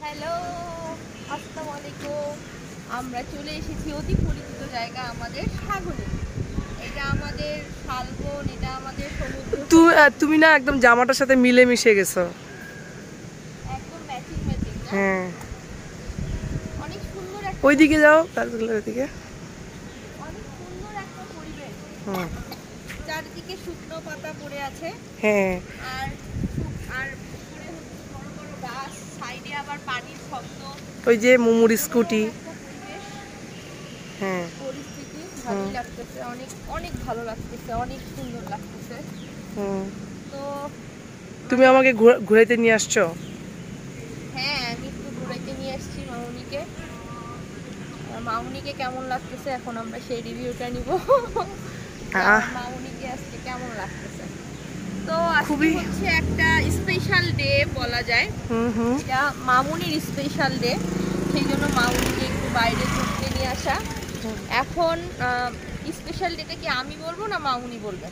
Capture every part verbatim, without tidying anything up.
Hello, আসসালামু আলাইকুম। আমরা চলে এসেছি অতি পরিচিত জায়গা আমাদের সাগরে। এটা আমাদের শালবন, এটা আমাদের সমুদ্র। তুমি না একদম জামাটার সাথে মিলে মিশে গেছো, একদম ম্যাচিং ম্যাচিং না? হ্যাঁ। অনেক সুন্দর একটা ওইদিকে যাও, গাছগুলোর দিকে। অনেক সুন্দর একটা পরিবেশ। হুম, চারিদিকে শুকনো পাতা পড়ে আছে, হ্যাঁ। আর আর পুকুরে হচ্ছে বড় বড় গাছ, সাইডে আবার পানির শব্দ। ওই যে মুমুর স্কুটি, হ্যাঁ। পরিস্থিতি ভালোই লাগতেছে, অনেক অনেক ভালো লাগতেছে, অনেক সুন্দর লাগতেছে। হুম। তো তুমি আমাকে ঘুরাইতে নিয়ে আসছো? হ্যাঁ, আমি একটু ঘুরাইতে নিয়ে আসছি মামুনিকে। মামুনিকে কেমন লাগতেছে এখন আমরা সেই রিভিউটা নিব। মামুনিকে আজকে কেমন লাগতেছে। তো আজকে হচ্ছে একটা স্পেশাল ডে বলা যায়। হুম হুম। এটা মামুনির স্পেশাল ডে, সেই জন্য মামুনিকে একটু বাইরে ঘুরতে নিয়ে আসা। এখন স্পেশাল ডেটা কি আমি বলবো না মামুনি বলবেন?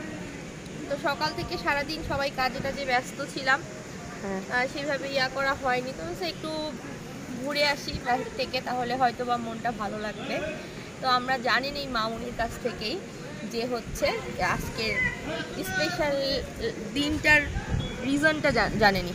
তো সকাল থেকে সারাদিন সবাই কাজে টাজে ব্যস্ত ছিলাম, সেইভাবে ইয়া করা হয়নি। তো একটু ঘুরে আসি বাইরে থেকে, তাহলে হয়তো বা মনটা ভালো লাগবে। তো আমরা জানি এই মামুনির কাছ থেকেই যে হচ্ছে আজকের স্পেশাল দিনটার রিজনটা জানেনি।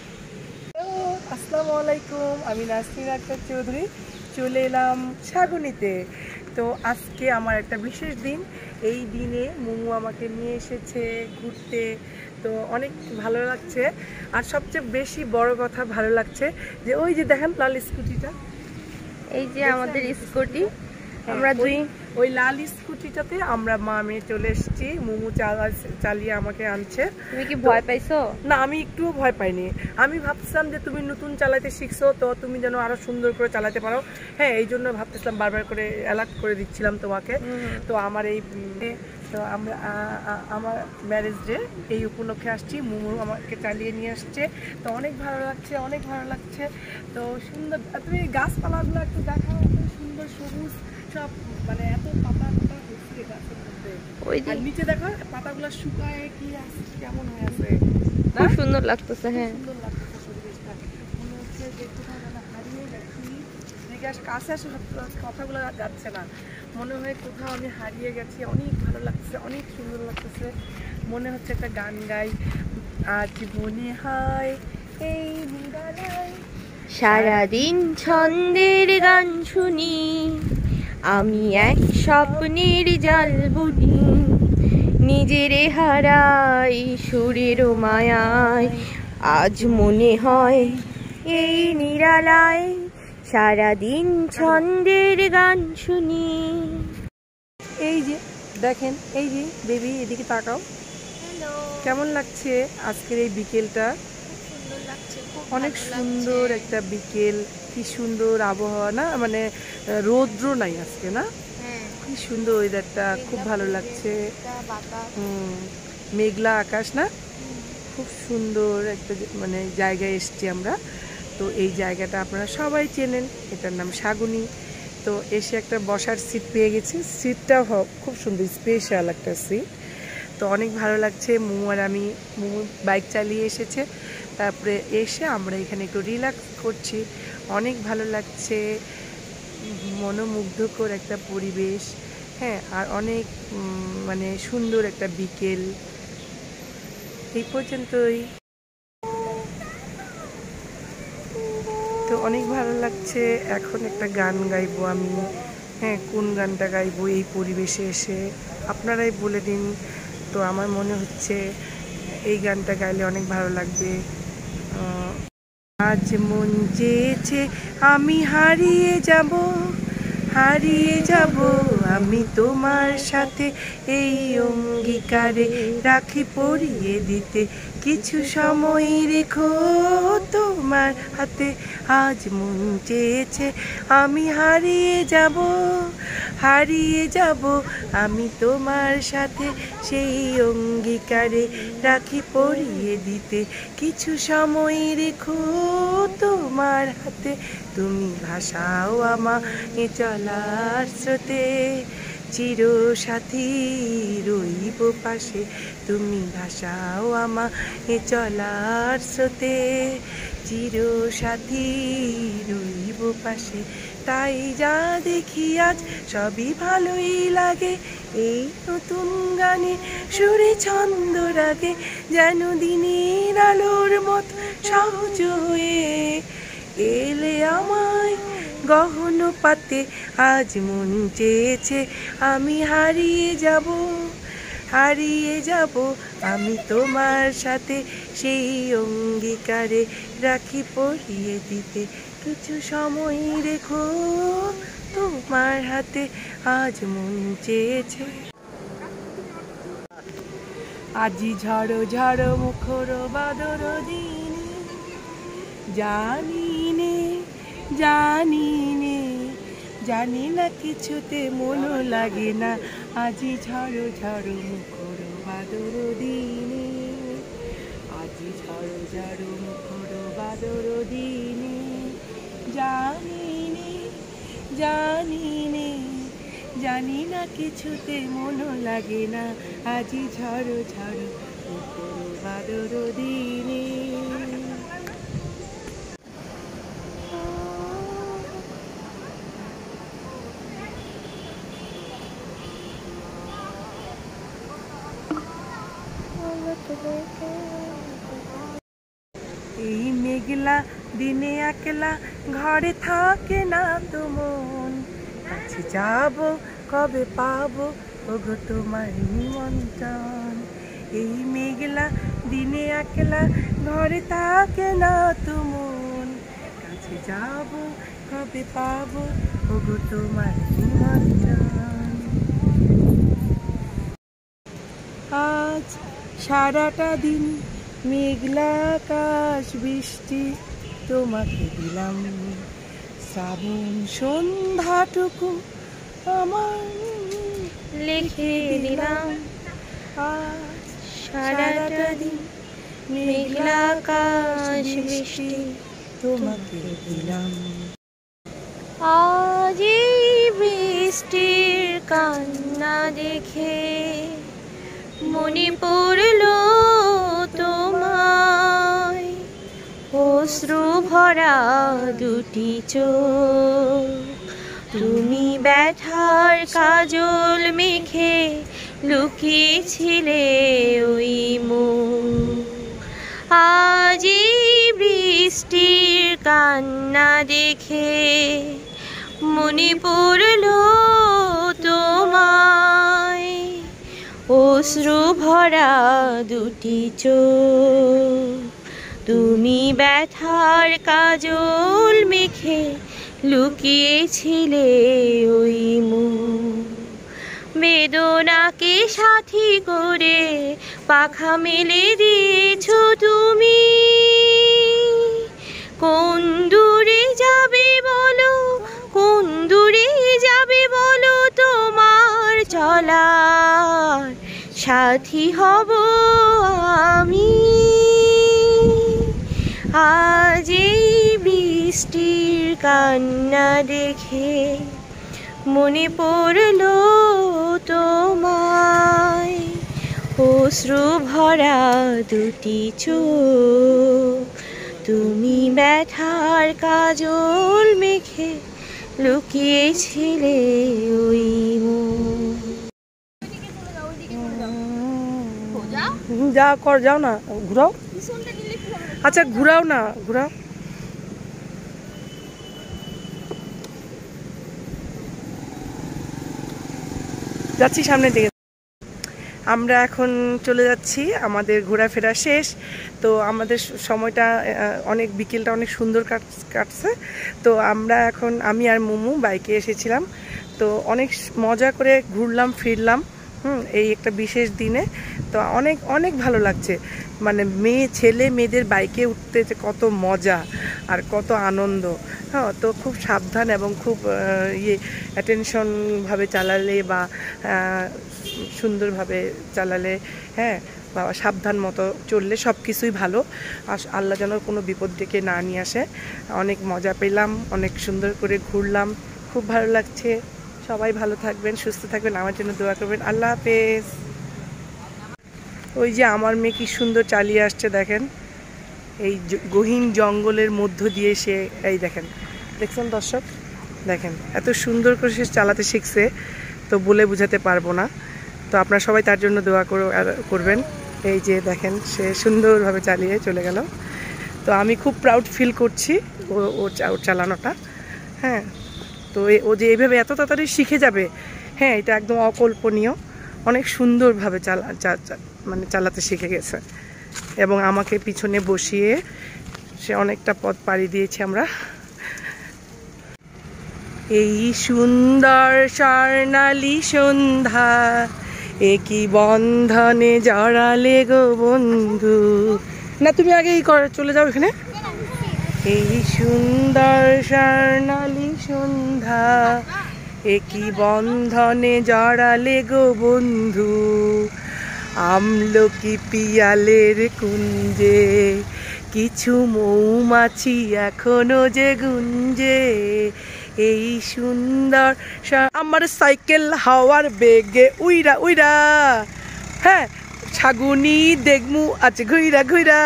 আসসালামু আলাইকুম, আমি নাসরিন আক্তার চৌধুরী, চলে এলাম সাগুনিতে। তো আজকে আমার একটা বিশেষ দিন। এই দিনে মুমু আমাকে নিয়ে এসেছে ঘুরতে, তো অনেক ভালো লাগছে। আর সবচেয়ে বেশি বড় কথা ভালো লাগছে যে ওই যে দেখেন লাল স্কুটিটা, এই যে আমাদের স্কুটি, আমরা দুই ওই লাল স্কুটিটাতে আমরা মা মেয়ে চলে এসেছি। মুমু চালিয়ে আমাকে আনছে। তুমি কি ভয় পাইছো? না, আমি একটুও ভয় পাইনি। আমি ভাবছিলাম যে তুমি নতুন চালাতে শিখছো, তো তুমি যেন আরো সুন্দর করে চালাতে পারো। হ্যাঁ, এই জন্য ভাবতেছিলাম, বারবার করে অ্যালার্ট করে দিচ্ছিলাম তোমাকে। তো আমার এই তো আমরা আমার ম্যারেজ ডে এই উপলক্ষে আসছি, মুমু আমাকে চালিয়ে নিয়ে আসছে। তো অনেক ভালো লাগছে, অনেক ভালো লাগছে। তো সুন্দর, তুমি গাছপালাগুলো একটু দেখাও, সুন্দর সবুজ সব, মানে এত পাতা পাতা হচ্ছে গাছের মধ্যে। আর নিচে দেখো পাতাগুলো শুকায় কি আছে, কেমন হয়ে আছে, খুব সুন্দর লাগতেছে। হ্যাঁ, সুন্দর লাগতেছে পরিবেশটা। মনে হচ্ছে যে কোথাও যেন হারিয়ে গেছি। কাছে আসে কথাগুলো যাচ্ছে না, মনে হয় কোথাও আমি হারিয়ে গেছি। অনেক ভালো লাগছে, অনেক সুন্দর লাগতেছে। মনে হচ্ছে একটা গান গাই, আজ মনে হয় এই নিরালায় সারাদিন ছন্দের গান শুনি, আমি এক স্বপ্নের জাল বুনি, নিজেরে হারাই সুরের মায়ায়, আজ মনে হয় এই নিরালায় সারাদিন ছন্দের গান শুনি। এই যে দেখেন, এই যে বেবি এদিকে তাকাও, কেমন লাগছে আজকের এই বিকেলটা? অনেক সুন্দর একটা বিকেল, কি সুন্দর আবহাওয়া না, মানে রৌদ্র নাই আজকে না, কি সুন্দর ওয়েদারটা, খুব ভালো লাগছে। হুম, মেঘলা আকাশ না, খুব সুন্দর একটা মানে জায়গায় এসছি আমরা। তো এই জায়গাটা আপনারা সবাই চেনেন, এটার নাম সাগুনি। তো এসে একটা বসার সিট পেয়ে গেছি, সিটটা খুব সুন্দর, স্পেশাল একটা সিট। তো অনেক ভালো লাগছে। মুমু আর আমি, মুমু বাইক চালিয়ে এসেছে, তারপরে এসে আমরা এখানে একটু রিল্যাক্স করছি। অনেক ভালো লাগছে, মনোমুগ্ধকর একটা পরিবেশ, হ্যাঁ। আর অনেক মানে সুন্দর একটা বিকেল। এই পর্যন্তই। তো অনেক ভালো লাগছে। এখন একটা গান গাইবো আমি, হ্যাঁ। কোন গানটা গাইবো এই পরিবেশে এসে আপনারাই বলে দিন। তো আমার মনে হচ্ছে এই গানটা গাইলে অনেক ভালো লাগবে। আজ মন চেয়েছে আমি হারিয়ে যাব, হারিয়ে যাব আমি তোমার সাথে, এই অঙ্গীকারে রাখি পরিয়ে দিতে, কিছু সময় রেখো তোমার হাতে। আজ মন চেয়েছে আমি হারিয়ে যাব, হারিয়ে যাব আমি তোমার সাথে, সেই অঙ্গীকারে রাখি পরিয়ে দিতে, কিছু সময় রেখো তোমার হাতে, তুমি ভাসাও আমায় চলার স্রোতে, চির সাথী রইব পাশে, তুমি ভাসাও আমায় চলার স্রোতে, চির সাথী রইব পাশে। তাই যা দেখি আজ সবই ভালোই লাগে, এই নতুন গানে সুরে ছন্দ রাগে, যেন দিনের আলোর মতো সহজ হয়ে এলে আমায় গহন পাতে। আজ মন চেয়েছে আমি হারিয়ে যাব, হারিয়ে যাব আমি তোমার সাথে, সেই অঙ্গীকারে রাখি পরিয়ে দিতে কিছু সময় রেখো তোমার হাতে। আজ মন চেয়েছে। আজি ঝড়ো ঝড়ো মুখর বাদর দিন, জানি নে জানি নে জানি না কিছুতে মন লাগে না, আজি ঝড়ো ঝড়ো মুখর বাদর দিনে, আজি ঝড়ো ঝড়ো মুখর বাদর দিনে, জানি নে জানি নে জানি না কিছুতে মন লাগে না, আজি ঝড়ো ঝড়ো মুখর বাদর দিনে। এই মেঘলা দিনে একলা ঘরে থাকে না তো মন, কাছে যাব কবে পাবো ওগো তোমার নিমন্ত্রণ। এই মেঘলা দিনে একলা ঘরে থাকে না তো মন, কাছে যাব কবে পাবো ওগো তোমার নিমন্ত্রণ। আজ সারাটা দিন মেঘলা আকাশ বৃষ্টি তোমাকে দিলাম, শ্রাবণ সন্ধ্যাটুকু আমার লিখে দিলাম। আজ সারাটা দিন মেঘলা আকাশ বৃষ্টি তোমাকে দিলাম। আজ এই বৃষ্টির কান্না দেখে মনে পড়লো তোমায়, অশ্রু ভরা দুটি চোখ, তুমি ব্যথার কাজল মেখে লুকিয়েছিলে ওই মুখ। আজ এই বৃষ্টির কান্না দেখে মনে পড়লো তোমায়, অশ্রু ভরা দুটি চোখ, তুমি ব্যথার কাজল মেখে লুকিয়েছিলে ওই মুখ। বেদনাকে সাথী করে পাখা মেলে দিয়েছ তুমি, কোন দূরে যাবে বলো, কোন দূরে যাবে বলো, তোমার চলার সাথী হব আমি। আজ এই বৃষ্টির কান্না দেখে মনে পড়লো তোমায়, অশ্রু ভরা দুটি চোখ, তুমি ব্যথার কাজল মেখে লুকিয়েছিলে ওই মুখ। যা কর, যাও না, ঘুরাও। আচ্ছা ঘুরাও না, ঘুরাও। যাচ্ছি সামনের দিকে। আমরা এখন চলে যাচ্ছি, আমাদের ঘোরাফেরা শেষ। তো আমাদের সময়টা অনেক, বিকেলটা অনেক সুন্দর কাটছে। তো আমরা এখন, আমি আর মোমো বাইকে এসেছিলাম, তো অনেক মজা করে ঘুরলাম ফিরলাম হুম এই একটা বিশেষ দিনে। তো অনেক অনেক ভালো লাগছে, মানে মেয়ে ছেলে মেয়েদের বাইকে উঠতে যে কত মজা আর কত আনন্দ। হ্যাঁ, তো খুব সাবধান এবং খুব ইয়ে অ্যাটেনশনভাবে চালালে বা সুন্দরভাবে চালালে, হ্যাঁ, বা সাবধান মতো চললে সব কিছুই ভালো। আর আল্লাহ যেন কোনো বিপদ ডেকে না নিয়ে আসে। অনেক মজা পেলাম, অনেক সুন্দর করে ঘুরলাম, খুব ভালো লাগছে। সবাই ভালো থাকবেন, সুস্থ থাকবেন, আমার জন্য দোয়া করবেন। আল্লাহ হাফেজ। ওই যে আমার মেয়ে কি সুন্দর চালিয়ে আসছে দেখেন, এই গহীন জঙ্গলের মধ্য দিয়ে সে, এই দেখেন, দেখছেন দর্শক, দেখেন এত সুন্দর করে সে চালাতে শিখছে, তো বলে বোঝাতে পারবো না। তো আপনারা সবাই তার জন্য দোয়া করবেন। এই যে দেখেন সে সুন্দরভাবে চালিয়ে চলে গেল। তো আমি খুব প্রাউড ফিল করছি ও ওর চালানোটা। হ্যাঁ, তো ও যে এইভাবে এত তাড়াতাড়ি শিখে যাবে, হ্যাঁ এটা একদম অকল্পনীয়। অনেক সুন্দরভাবে চালা মানে চালাতে শিখে গেছে, এবং আমাকে পিছনে বসিয়ে সে অনেকটা পথ পাড়ি দিয়েছি আমরা। এই সুন্দর স্বর্ণালী সন্ধ্যা, একই বন্ধনে জড়ালে গো বন্ধু। না তুমি আগেই চলে যাও এখানে। এই সুন্দর স্বর্ণালী সন্ধ্যা, একই বন্ধনে জড়ালে গো বন্ধু। আমলকি পিয়ালের কুঞ্জে কিছু মৌমাছি এখনো যে গুঞ্জে। এই সুন্দর আমার সাইকেল হাওয়ার বেগে উইরা উইরা, হ্যাঁ ছাগুনি দেখমু আছে ঘুইরা ঘুইরা।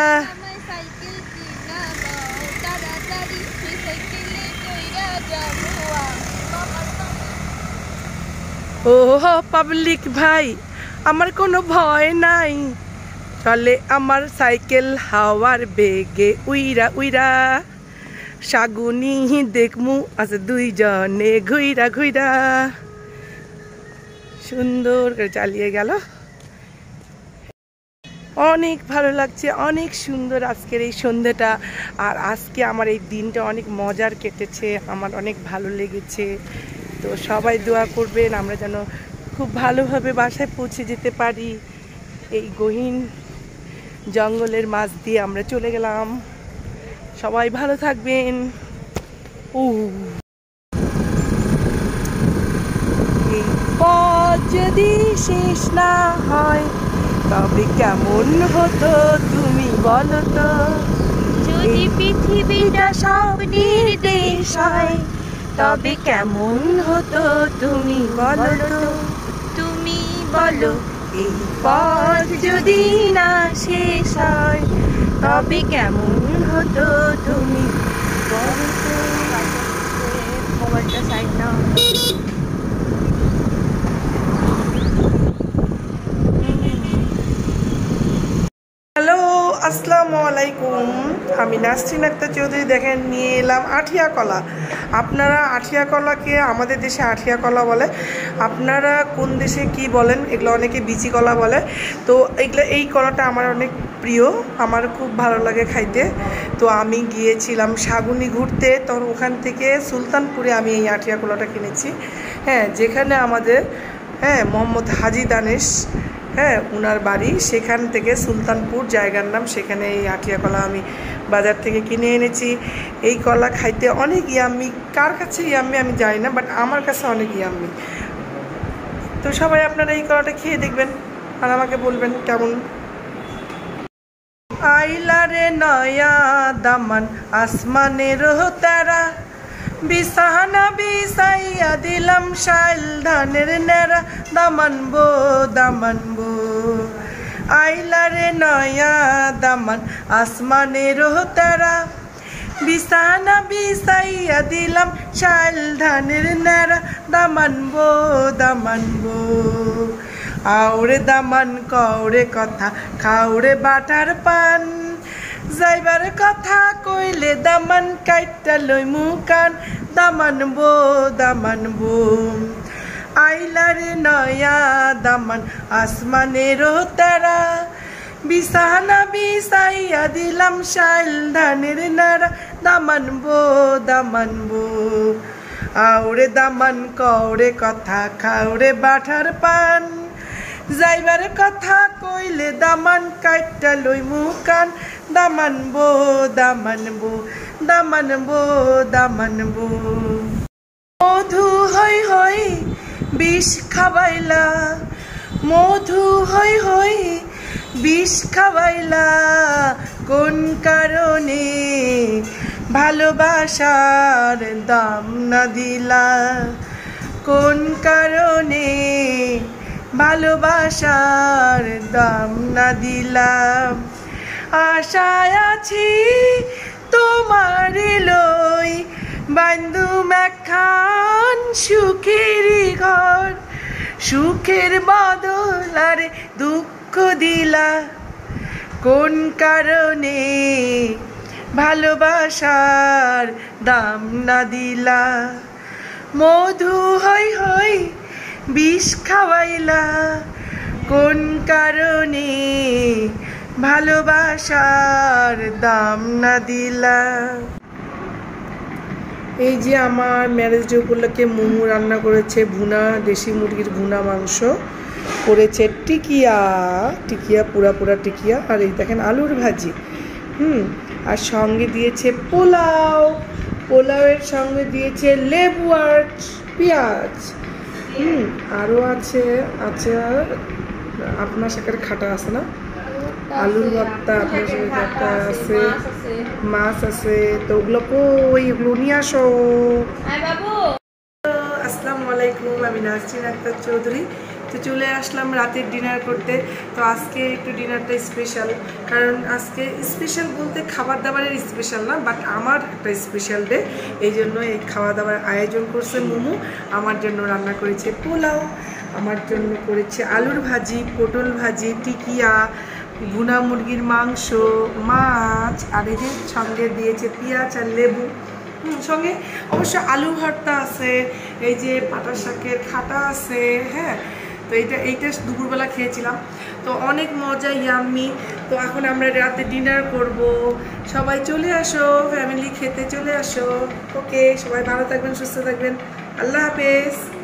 ও পাবলিক ভাই, আমার কোনো ভয় নাই, চলে আমার সাইকেল হাওয়ার বেগে উইরা উইরা। শাগুনি দেখমু আছে দুইজনে ঘুইরা ঘুইরা। সুন্দর করে চালিয়ে গেল, অনেক ভালো লাগছে, অনেক সুন্দর আজকের এই সন্ধ্যাটা। আর আজকে আমার এই দিনটা অনেক মজার কেটেছে, আমার অনেক ভালো লেগেছে। তো সবাই দোয়া করবেন আমরা যেন খুব ভালোভাবে বাসায় পৌঁছে যেতে পারি। এই গহীন জঙ্গলের মাঝ দিয়ে আমরা চলে গেলাম। সবাই ভালো থাকবেন। ও এই পথ যদি শেষ না হয় তবে কেমন হতো তুমি বলো তো। যদি পৃথিবীটা স্বপ্নের দেশ হয় তবে কেমন হতো তুমি বলো তো। তুমি বলো এই পথ যদি না শেষ হয় তবে কেমন হতো তুমি বলো তো। মোবাইলটা সাইড নাও। হ্যালো, আসসালামু আলাইকুম। আমি নাসরিন আক্তার চৌধুরী। দেখেন নিয়ে এলাম আঠিয়া কলা। আপনারা আঠিয়া কলাকে আমাদের দেশে আঠিয়া কলা বলে, আপনারা কোন দেশে কি বলেন, এগুলো অনেকে বিচি কলা বলে। তো এগুলো এই কলাটা আমার অনেক প্রিয়, আমার খুব ভালো লাগে খাইতে। তো আমি গিয়েছিলাম শাগুনি ঘুরতে, তখন ওখান থেকে সুলতানপুরে আমি এই আঠিয়া কলাটা কিনেছি। হ্যাঁ, যেখানে আমাদের হ্যাঁ মোহাম্মদ হাজি দানেশ, হ্যাঁ উনার বাড়ি, সেখান থেকে সুলতানপুর জায়গার নাম, সেখানে এই আঠিয়া কলা আমি বাজার থেকে কিনে এনেছি। এই কলা খাইতে অনেক ইয়াম্মি, কার কাছে ইয়াম্মি আমি জানি না, বাট আমার কাছে অনেক ইয়াম্মি। তো সবাই আপনারা এই কলাটা খেয়ে দেখবেন আর আমাকে বলবেন কেমন। আইলারে নয়া দামান আসমানের তারা, বিছানা বিছাইয়া দিলাম শাইল ধানের নেড়া, দামানবো দামানবো। আইলারে নয়া দামান আসমানের তারা, বিছানা বিছাইয়া দিলাম শাইল ধানের নেড়া, দামানবো দামানবো। আউরে দামান কওরে কথা খাওরে বাটার পান, যাইবার কথা কইলে দামান কাইটা লই মুকান, দামানবো দামানবো। আইলারে নয়া দামান আসমানের তারা, বিছানা বিছাইয়া দিলাম শাইল ধানের নাড়া, দামানবো দামানবো। আউরে দামান কওরে কথা খাওরে বাটার পান, যাইবার কথা কইলে দামান কাইটা লই মুকান, দামানবো দামানবো দামানবো দামানবো। মধু হই হই বিষ খাবাইলা, মধু হই হই বিষ খাবাইলা, কোন কারণে ভালোবাসার দাম না দিলা, কোন কারণে ভালোবাসার দাম না দিলাম। আশায় আছি তোমার লই বান্ধুম একখান সুখেরই ঘর, সুখের বদল আর দুঃখ দিলা। কোন কারণে ভালোবাসার দাম না দিলা। মধু হই হই বিষ খাওয়াইলা, কোন কারণে ভালোবাসার দাম না দিলা। এই যে আমার ম্যারেজ ডে উপলক্ষে মোমো রান্না করেছে, ভুনা দেশি মুরগির ভুনা মাংস করেছে, টিকিয়া টিকিয়া পুরা পুরা টিকিয়া, আর এই দেখেন আলুর ভাজি। হুম আর সঙ্গে দিয়েছে পোলাও, পোলাওয়ের সঙ্গে দিয়েছে লেবু আর পেঁয়াজ। হুম আরও আছে আছে আপনার শাকের খাটা আছে না, আলুর ভর্তা, আপনার শাকের ভর্তা আছে, মাছ আছে। তো ওগুলো কই, ওগুলো নিয়ে আসো। আসসালামু আলাইকুম, আমি নাসরিন আক্তার চৌধুরী। তো চলে আসলাম রাতের ডিনার করতে। তো আজকে একটু ডিনারটা স্পেশাল, কারণ আজকে স্পেশাল বলতে খাবার দাবারের স্পেশাল না, বাট আমার একটা স্পেশাল ডে, এই জন্য এই খাওয়া দাওয়ার আয়োজন করছে মোমো। আমার জন্য রান্না করেছে পোলাও, আমার জন্য করেছে আলুর ভাজি, পটল ভাজি, টিকিয়া, ভুনা মুরগির মাংস, মাছ, আর এই যে সঙ্গে দিয়েছে পেঁয়াজ আর লেবু। সঙ্গে অবশ্য আলু ভর্তা আছে, এই যে পাটা শাকের খাটা আছে। হ্যাঁ তো এইটা এইটা দুপুরবেলা খেয়েছিলাম, তো অনেক মজা, ইয়াম্মি। তো এখন আমরা রাতে ডিনার করব, সবাই চলে আসো, ফ্যামিলি খেতে চলে আসো। ওকে, সবাই ভালো থাকবেন, সুস্থ থাকবেন, আল্লাহ হাফেজ।